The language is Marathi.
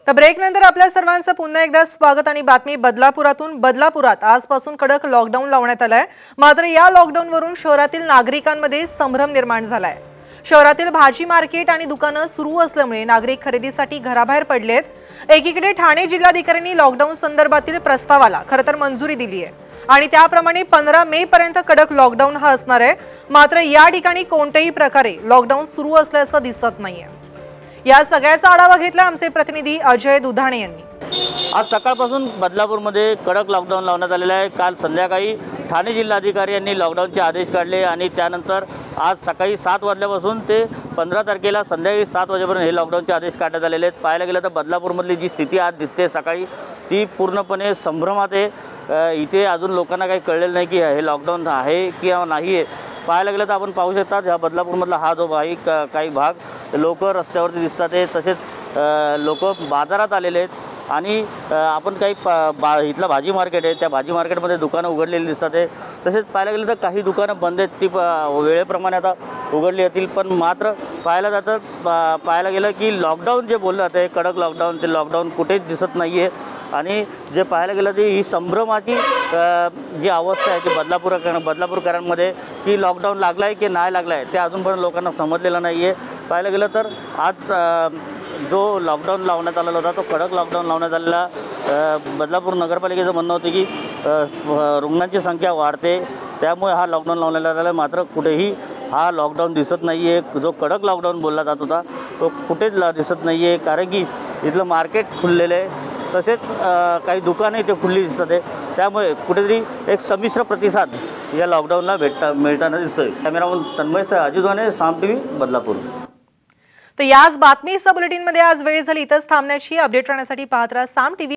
तर ब्रेक नंतर आपल्या सर्वांचं पुन्हा एकदा स्वागत आणि बातमी बदलापुरातून। बदलापुरात आजपासून कडक लॉकडाऊन लावण्यात आलाय। मात्र या लॉकडाऊनवरून शहरातील नागरिकांमध्ये संभ्रम निर्माण झालाय। शहरातील भाजी मार्केट आणि दुकानं सुरू असल्यामुळे नागरिक खरेदीसाठी घराबाहेर पडलेत। एकीकडे ठाणे जिल्हाधिकाऱ्यांनी लॉकडाऊन संदर्भातील प्रस्तावाला खरतर मंजुरी दिली आहे आणि त्याप्रमाणे 15 मे पर्यंत कडक लॉकडाऊन हा असणार आहे। मात्र या ठिकाणी कोणत्याही प्रकारे लॉकडाऊन सुरू असल्याचं दिसत नाहीये। या सगळ्याचा आढावा घेतला आमचे प्रतिनिधी अजय दुधाणे यांनी। आज सकाळपासून बदलापूरमध्ये कडक लॉकडाऊन लावण्यात आलेले आहे। काल संध्याकाळी ठाणे जिल्हाधिकारी यांनी लॉकडाऊनचे आदेश काढले आणि त्यानंतर आज सकाळी 7 वाजल्यापासून ते 15 तारखेला संध्याकाळी 7 वाजेपर्यंत हे लॉकडाऊनचे आदेश काढण्यात आलेले आहेत। पाहायला गेलं तर बदलापूरमधली जी स्थिती आज दिसते सकाळी ती पूर्णपणे संभ्रमात आहे। इथे अजून लोकांना काही कळलेलं नाही की हे लॉकडाऊन आहे किंवा नाही आहे। पाहायला गेलं तर आपण पाहू शकता ह्या बदलापूरमधला हा जो काही भाग लोक रस्त्यावरती दिसतात आहे, तसेच लोक बाजारात आलेले आहेत आणि आपण काही इथला भाजी मार्केट आहे त्या भाजी मार्केटमध्ये दुकानं उघडलेली दिसतात आहे। तसेच पाहायला गेलं तर काही दुकानं बंद आहेत, ती वेळेप्रमाणे आता उघडली जातील। पण मात्र पाहायला गेलं की लॉकडाऊन जे बोललं जातं कडक लॉकडाऊन, ते लॉकडाऊन कुठेच दिसत नाही आहे। आणि जे पाहायला गेलं ते ही संभ्रमाची जी अवस्था आहे ती बदलापूरकरांमध्ये की लॉकडाऊन लागला आहे की नाही लागला आहे ते अजूनपर्यंत लोकांना समजलेलं नाही आहे। पाहायला गेलं तर आज जो लॉकडाऊन लावण्यात आलेला होता तो कडक लॉकडाऊन लावण्यात आलेला बदलापूर नगरपालिकेचं म्हणणं होतं की रुग्णांची संख्या वाढते त्यामुळे हा लॉकडाऊन लावण्यात आलेला आहे। मात्र कुठेही हा लॉकडाऊन दिसत नाही आहे। जो कडक लॉकडाऊन बोलला जात होता तो कुठेच दिसत नाही आहे, कारण की इथलं मार्केट खुललेलं आहे, तसेच काही दुकानं इथे खुल्ली दिसतात आहे। त्यामुळे कुठेतरी एक संमिश्र प्रतिसाद या लॉकडाऊनला मिळताना दिसतोय। कॅमेरामन तन्मयसह अजय दुधाणे, साम टीव्ही बदलापूर। तर याच बातमीसह बुलेटिनमध्ये आज वेळ झाली इथंच थांबण्याची। अपडेट राहण्यासाठी पाहत राहा साम टीव्ही।